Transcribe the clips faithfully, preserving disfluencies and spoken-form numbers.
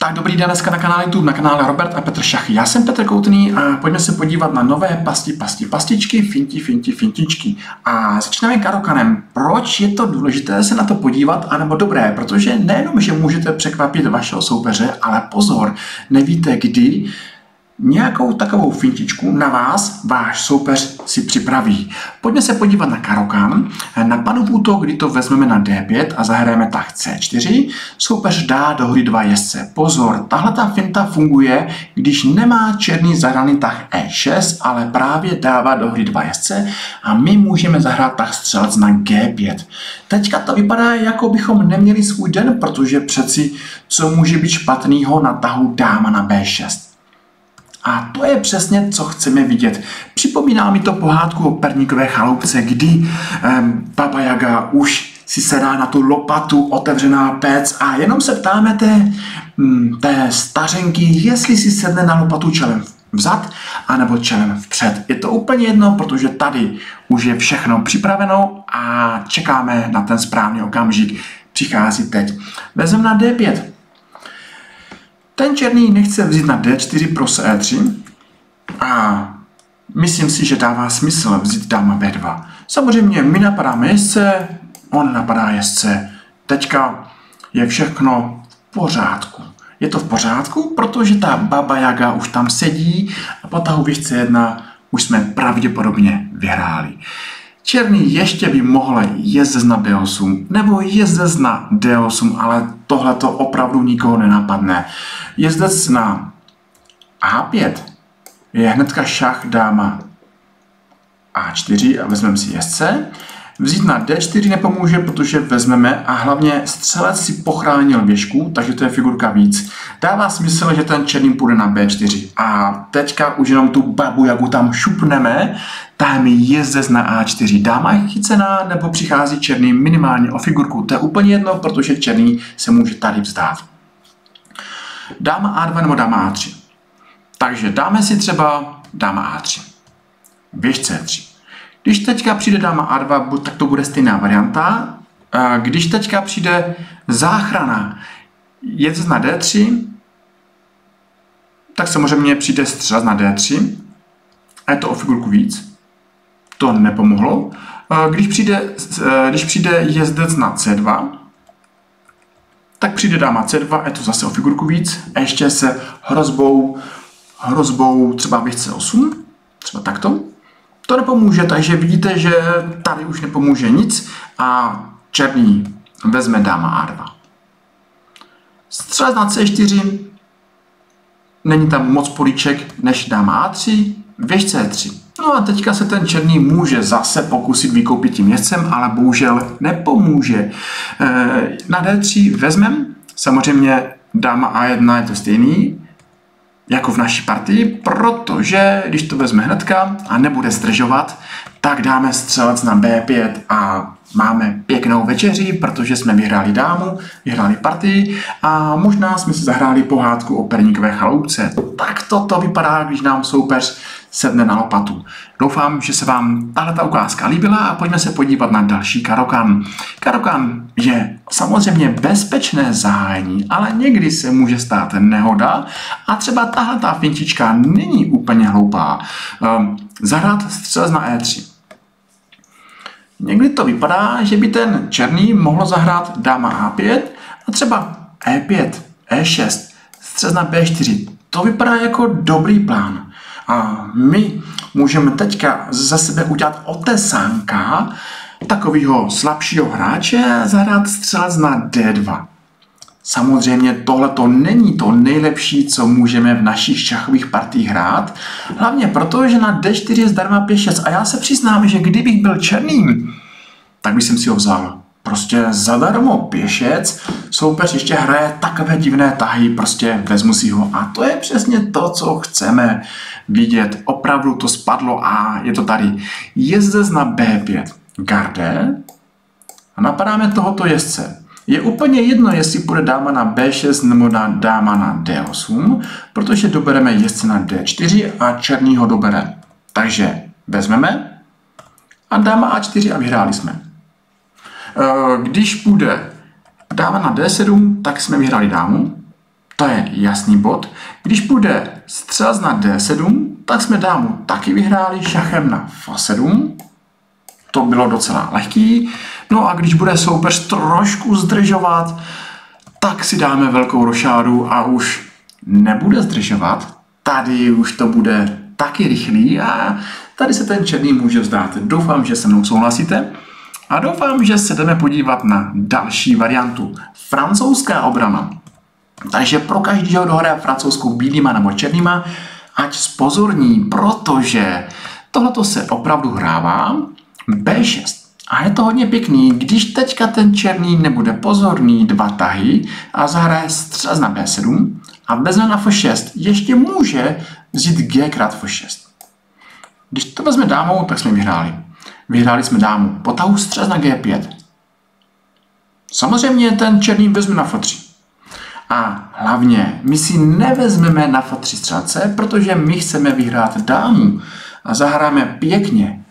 Tak dobrý den dneska na kanále YouTube, na kanále Robert a Petr Šachy. Já jsem Petr Koutný a pojďme se podívat na nové pasti, pasti, pastičky, finti, finti, fintičky. A začínáme karokanem. Proč je to důležité se na to podívat, anebo dobré? Protože nejenom, že můžete překvapit vašeho soupeře, ale pozor, nevíte kdy nějakou takovou fintičku na vás váš soupeř si připraví. Pojďme se podívat na karokan. Na panu útok, kdy to vezmeme na D pět a zahrajeme tah C čtyři, soupeř dá do hry dva jezdce. Pozor, tahle ta finta funguje, když nemá černý zahraný tah E šest, ale právě dává do hry dva jezdce a my můžeme zahrát tah střelec na G pět. Teďka to vypadá, jako bychom neměli svůj den, protože přeci co může být špatného na tahu dáma na B šest. A to je přesně, co chceme vidět. Připomíná mi to pohádku o perníkové chaloupce, kdy eh, Baba Jaga už si sedá na tu lopatu, otevřená pec a jenom se ptáme té, hm, té stařenky, jestli si sedne na lopatu čelem vzad anebo čelem vpřed. Je to úplně jedno, protože tady už je všechno připraveno a čekáme na ten správný okamžik. Přichází teď. Vezmeme na D pět. Ten černý nechce vzít na D čtyři pro E tři a myslím si, že dává smysl vzít dáma B dva. Samozřejmě my napadáme jezdce, on napadá jezdce. Teďka je všechno v pořádku. Je to v pořádku, protože ta Baba Jaga už tam sedí a po tahu věžce jedna už jsme pravděpodobně vyhráli. Černý ještě by mohl jezdec na D osm nebo jezdec na D osm, ale tohle to opravdu nikoho nenapadne. Jezdec na A pět je hnedka šach dáma A čtyři a vezmeme si jezdce. Vzít na D čtyři nepomůže, protože vezmeme a hlavně střelec si pochránil věžku, takže to je figurka víc. Dává smysl, že ten černý půjde na B čtyři. A teďka už jenom tu Babu Jagu tam šupneme, tam je jezdec na A čtyři. Dáma je chycená, nebo přichází černý minimálně o figurku. To je úplně jedno, protože černý se může tady vzdát. Dáma A dva nebo dáma A tři. Takže dáme si třeba dáma A tři. Věž C tři. Když teďka přijde dáma A dva, tak to bude stejná varianta. Když teďka přijde záchrana jezdec na D tři, tak samozřejmě přijde střelec na D tři a je to o figurku víc. To nepomohlo. Když přijde, když přijde jezdec na C dva, tak přijde dáma C dva, je to zase o figurku víc a ještě se hrozbou, hrozbou třeba věž C osm, třeba takto. To nepomůže, takže vidíte, že tady už nepomůže nic a černý vezme dáma A dva. Střelec na C čtyři, není tam moc políček než dáma A tři, věž C tři. No a teďka se ten černý může zase pokusit vykoupit tím jezdcem, ale bohužel nepomůže. Na D tři vezmeme, samozřejmě dáma A jedna je to stejný, jako v naší partii, protože když to vezme hnedka a nebude zdržovat, tak dáme střelec na B pět a máme pěknou večeři, protože jsme vyhráli dámu, vyhráli partii a možná jsme si zahráli pohádku o perníkové chaloupce. Tak toto vypadá, když nám soupeř sedne na lopatu. Doufám, že se vám tahleta ukázka líbila a pojďme se podívat na další karokan. Karokan je samozřejmě bezpečné zahájení, ale někdy se může stát nehoda a třeba tahleta fintička není úplně hloupá. Um, zahrát střelec na E tři. Někdy to vypadá, že by ten černý mohl zahrát dáma A pět a třeba E pět, E šest, střelec na B čtyři. To vypadá jako dobrý plán. A my můžeme teďka za sebe udělat otesánka takového slabšího hráče a zahrát střelec na D dva. Samozřejmě tohle to není to nejlepší, co můžeme v našich šachových partiích hrát. Hlavně proto, že na D čtyři je zdarma pět šest. A já se přiznám, že kdybych byl černý, tak bych si ho vzal. Prostě zadarmo pěšec, soupeř ještě hraje takové divné tahy, prostě vezmu si ho. A to je přesně to, co chceme vidět. Opravdu to spadlo a je to tady. Jezdec na B pět, garde a napadáme tohoto jezdce. Je úplně jedno, jestli půjde dáma na B šest nebo na dáma na D osm, protože dobereme jezdce na D čtyři a černý ho dobere. Takže vezmeme a dáma A čtyři a vyhráli jsme. Když půjde dáma na D sedm, tak jsme vyhráli dámu. To je jasný bod. Když půjde střelec na D sedm, tak jsme dámu taky vyhráli šachem na F sedm. To bylo docela lehký. No a když bude soupeř trošku zdržovat, tak si dáme velkou rošádu a už nebude zdržovat. Tady už to bude taky rychlý a tady se ten černý může vzdát. Doufám, že se mnou souhlasíte. A doufám, že se jdeme podívat na další variantu. Francouzská obrana. Takže pro každého, kdo hraje francouzskou bílýma nebo černýma, ať spozorní, protože tohleto se opravdu hrává. B šest. A je to hodně pěkný, když teďka ten černý nebude pozorný, dva tahy a zahraje střelec na B sedm a vezme na F šest, ještě může vzít G krát F šest. Když to vezme dámou, tak jsme vyhráli. Vyhráli jsme dámu. Po tahu střelec na G pět. Samozřejmě ten černý vezme na F tři. A hlavně my si nevezmeme na F tři střelce, protože my chceme vyhrát dámu a zahráme pěkně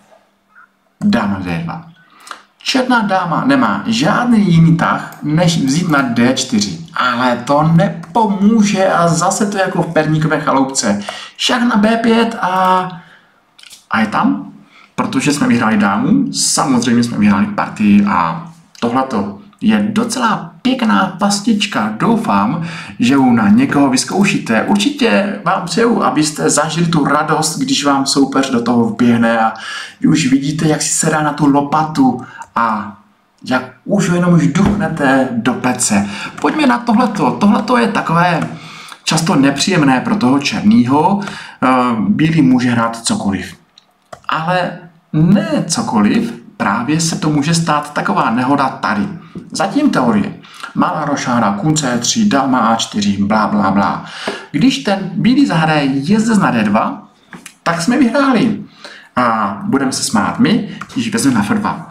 dáma D dva. Černá dáma nemá žádný jiný tah, než vzít na D čtyři. Ale to nepomůže a zase to je jako v perníkové chaloupce. Šach na B pět a, a je tam, protože jsme vyhráli dámu, samozřejmě jsme vyhráli partii a tohleto je docela pěkná pastička. Doufám, že ji na někoho vyzkoušíte. Určitě vám přeju, abyste zažili tu radost, když vám soupeř do toho vběhne a vy už vidíte, jak si sedá na tu lopatu a jak už jenom už duchnete do pece. Pojďme na tohleto. Tohleto je takové často nepříjemné pro toho černýho. Bílý může hrát cokoliv. Ale ne cokoliv, právě se to může stát taková nehoda tady. Zatím teorie. Malá rošáda, kůň C tři, dáma A čtyři, blá, blá, blá. Když ten bílý zahraje jezdec na D dva, tak jsme vyhráli. A budeme se smát my, když vezmeme na F dva.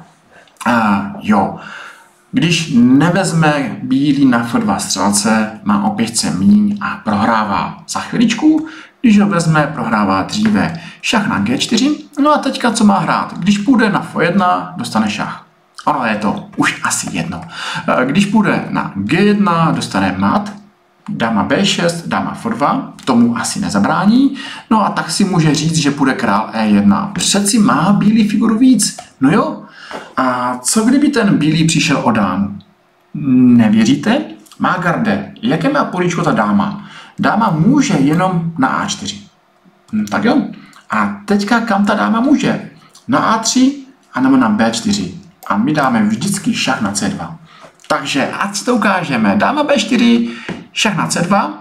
A jo, když nevezme bílý na F dva střelce, má o pěšce míň a prohrává. Za chviličku, když ho vezme, prohrává dříve. Šach na G čtyři, no a teďka co má hrát? Když půjde na F jedna, dostane šach. Ono je to už asi jedno. Když půjde na G jedna, dostane mat, dáma B šest, dáma F dva, tomu asi nezabrání. No a tak si může říct, že půjde král E jedna. Přeci má bílý figuru víc. No jo. A co kdyby ten bílý přišel o dámu? Nevěříte? Má garde. Jaké má políčko ta dáma? Dáma může jenom na A čtyři. Hm, tak jo. A teďka kam ta dáma může? Na A tři a nebo na B čtyři. A my dáme vždycky šach na C dva. Takže ať si to ukážeme. Dáma B čtyři, šach na C dva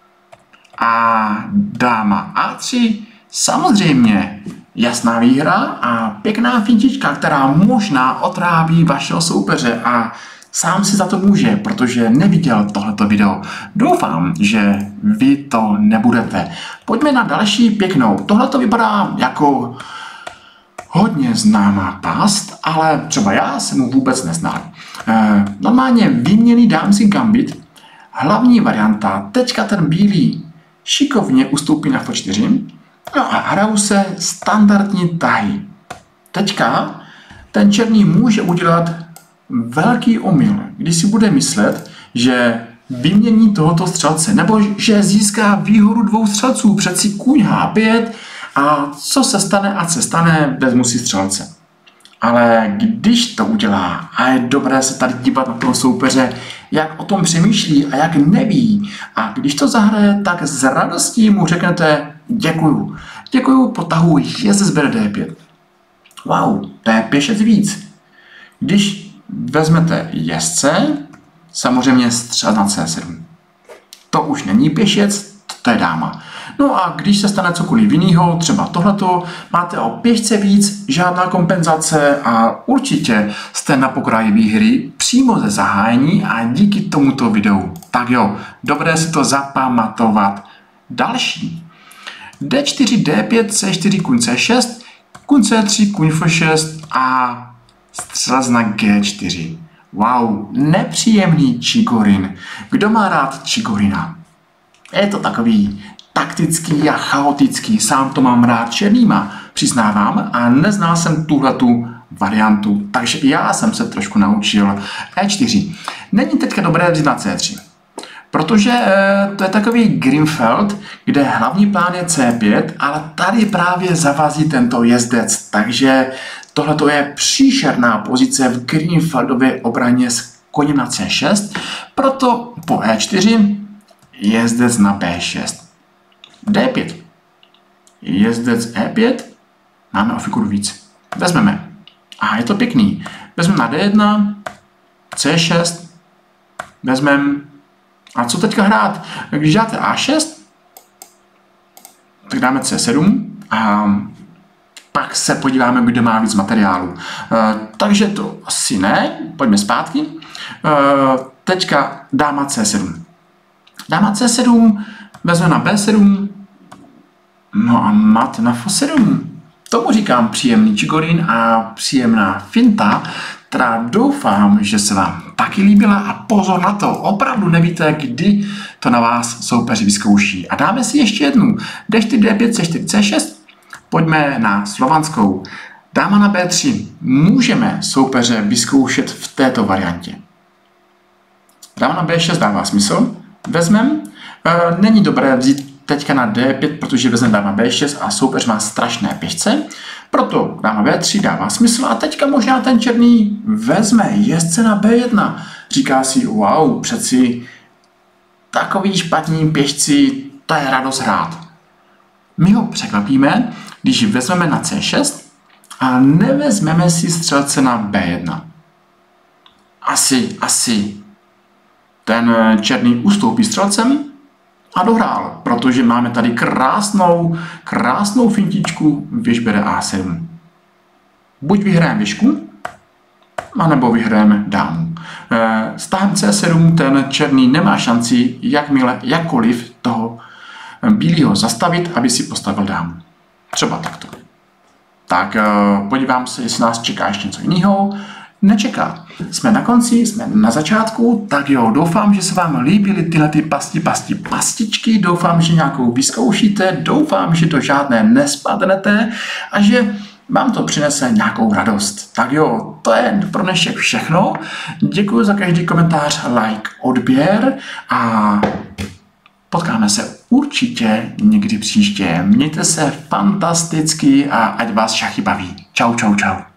a dáma A tři. Samozřejmě jasná výhra a pěkná fintička, která možná otráví vašeho soupeře a sám si za to může, protože neviděl tohleto video. Doufám, že vy to nebudete. Pojďme na další pěknou. Tohleto vypadá jako hodně známá past, ale třeba já jsem mu vůbec neznal. E, normálně výměný dámský gambit, hlavní varianta, teďka ten bílý šikovně ustoupí na F čtyři, no a hrajou se standardní tahy. Teďka ten černý může udělat velký omyl, když si bude myslet, že vymění tohoto střelce, nebo že získá výhodu dvou střelců, přeci kůň H pět, a co se stane, ať se stane, vezmu si střelce. Ale když to udělá a je dobré se tady dívat na toho soupeře, jak o tom přemýšlí a jak neví, a když to zahraje, tak s radostí mu řeknete děkuju. Děkuju, po tahu jezdec bere D pět. Wow, to je pěšec víc. Když vezmete jezdce, samozřejmě střelec na C sedm. To už není pěšec, to je dáma. No a když se stane cokoliv jiného, třeba tohleto, máte o pěšce víc, žádná kompenzace a určitě jste na pokraji výhry přímo ze zahájení a díky tomuto videu. Tak jo, dobré si to zapamatovat. Další. D čtyři, D pět, C čtyři, kůň C šest, kůň C tři, kůň F šest a střelec na G čtyři. Wow, nepříjemný čigorin. Kdo má rád čigorina? Je to takový taktický a chaotický, sám to mám rád černýma, přiznávám, a neznal jsem tuhletu variantu, takže já jsem se trošku naučil E čtyři. Není teďka dobré vzít na C tři, Protože e, to je takový Greenfeld, kde hlavní plán je C pět, ale tady právě zavazí tento jezdec, takže tohle je příšerná pozice v Greenfeldově obraně s koněm na C šest, proto po E čtyři jezdec na B šest. D pět. Jezdec E pět. Máme o figuru víc. Vezmeme. A je to pěkný. Vezmeme na D jedna, C šest, vezmeme. A co teďka hrát? Když dáte A šest, tak dáme C sedm a pak se podíváme, kdo má víc materiálu. E, takže to asi ne. Pojďme zpátky. E, teďka dáma C sedm. Dáma C sedm, vezme na B sedm, no a mat na F sedm. Tomu říkám příjemný čigorin a příjemná finta, která doufám, že se vám taky líbila a pozor na to, opravdu nevíte, kdy to na vás soupeři vyzkouší. A dáme si ještě jednu. D čtyři, D pět, C čtyři, C šest. Pojďme na slovanskou. Dáma na B tři. Můžeme soupeře vyzkoušet v této variantě. Dáma na B šest dává smysl. Vezmeme. E, není dobré vzít teďka na D pět, protože vezmeme dáma B šest a soupeř má strašné pěšce. Proto dáma B tři dává smysl a teďka možná ten černý vezme jezdce na B jedna. Říká si, wow, přeci takový špatní pěšci, to je radost hrát. My ho překvapíme, když vezmeme na C šest a nevezmeme si střelce na B jedna. Asi, asi ten černý ustoupí střelcem a dohrál, protože máme tady krásnou, krásnou fintičku, věž bere A sedm. Buď vyhrajeme věžku, anebo vyhrajeme dámu. S tahem C sedm ten černý nemá šanci, jakmile, jakkoliv toho bílého zastavit, aby si postavil dámu. Třeba takto. Tak podívám se, jestli nás čeká ještě něco jiného. Nečeká. Jsme na konci, jsme na začátku, tak jo, doufám, že se vám líbily tyhle ty pasti, pasti, pastičky, doufám, že nějakou vyzkoušíte, doufám, že do žádné nespadnete a že vám to přinese nějakou radost. Tak jo, to je pro dnešek všechno. Děkuji za každý komentář, like, odběr a potkáme se určitě někdy příště. Mějte se fantasticky a ať vás šachy baví. Čau, čau, čau.